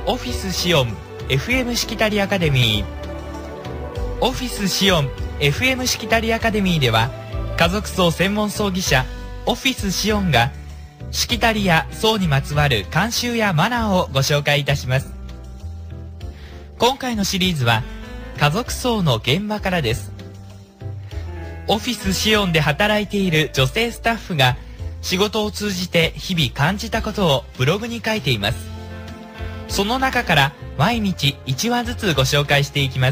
オフィスシオン FM しきたりアカデミー。オフィスシオン FM しきたりアカデミーでは、家族葬専門葬儀社オフィスシオンがしきたりや葬にまつわる慣習やマナーをご紹介いたします。今回のシリーズは家族葬の現場からです。オフィスシオンで働いている女性スタッフが仕事を通じて日々感じたことをブログに書いています。その中から毎日1話ずつご紹介していきます。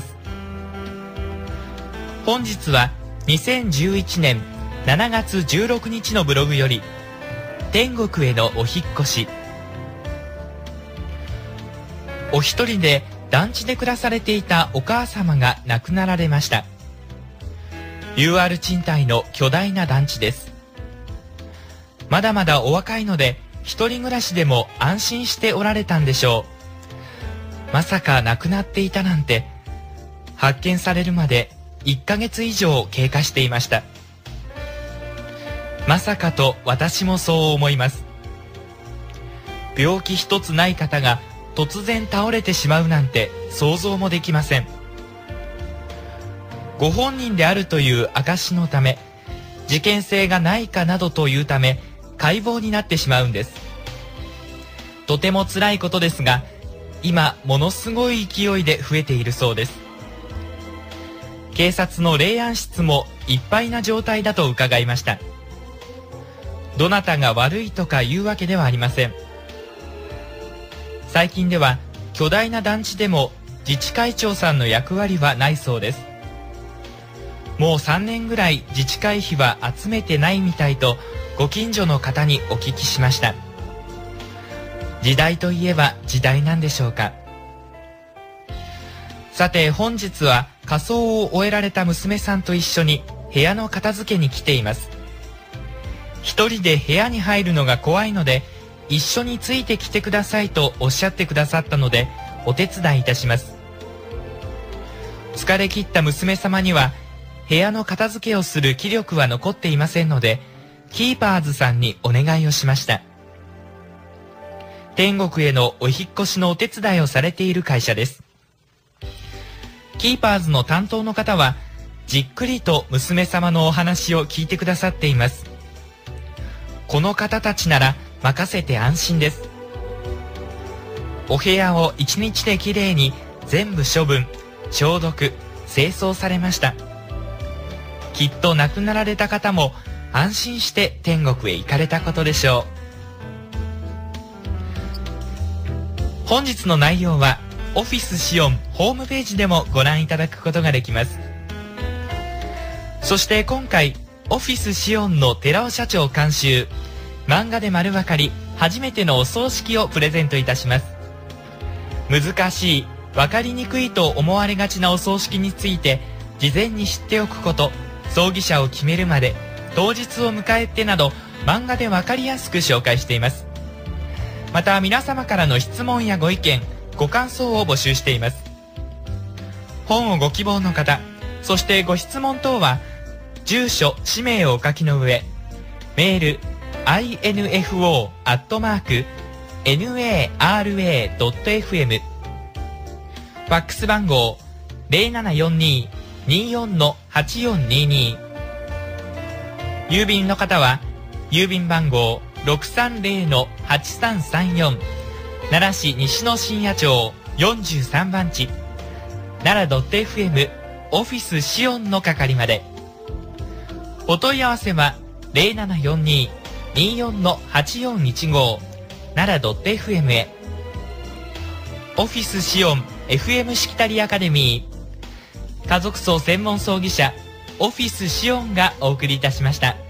本日は2011年7月16日のブログより、天国へのお引っ越し。お一人で団地で暮らされていたお母様が亡くなられました。UR 賃貸の巨大な団地です。まだまだお若いので一人暮らしでも安心しておられたんでしょう。まさか亡くなっていたなんて。発見されるまで1ヶ月以上経過していました。まさかと私もそう思います。病気一つない方が突然倒れてしまうなんて想像もできません。ご本人であるという証のため、事件性がないかなどというため解剖になってしまうんです。とても辛いことですが、今ものすごい勢いで増えているそうです。警察の霊安室もいっぱいな状態だと伺いました。どなたが悪いとかいうわけではありません。最近では巨大な団地でも自治会長さんの役割はないそうです。もう3年ぐらい自治会費は集めてないみたいとご近所の方にお聞きしました。時代といえば時代なんでしょうか。さて本日は火葬を終えられた娘さんと一緒に部屋の片付けに来ています。一人で部屋に入るのが怖いので一緒についてきてくださいとおっしゃってくださったのでお手伝いいたします。疲れ切った娘様には部屋の片付けをする気力は残っていませんので、キーパーズさんにお願いをしました。天国へのお引っ越しのお手伝いをされている会社です。キーパーズの担当の方はじっくりと娘様のお話を聞いてくださっています。この方たちなら任せて安心です。お部屋を1日できれいに全部処分、消毒、清掃されました。きっと亡くなられた方も安心して天国へ行かれたことでしょう。本日の内容はオフィスシオンホームページでもご覧いただくことができます。そして今回オフィスシオンの寺尾社長監修、漫画で丸分かり初めてのお葬式をプレゼントいたします。難しい、分かりにくいと思われがちなお葬式について事前に知っておくこと、葬儀社を決めるまで、当日を迎えてなど漫画で分かりやすく紹介しています。また皆様からの質問やご意見、ご感想を募集しています。本をご希望の方、そしてご質問等は住所、氏名をお書きの上、メール info@nara.fm、 ファックス番号 0742-24-8422、 郵便の方は郵便番号 630-8334、 奈良市西野深夜町43番地、奈良 .fm オフィスシオンの係まで。お問い合わせは 0742-24-8415 奈良 .fm へ。オフィスシオン FM しきたりアカデミー、家族葬専門葬儀社オフィスシオンがお送りいたしました。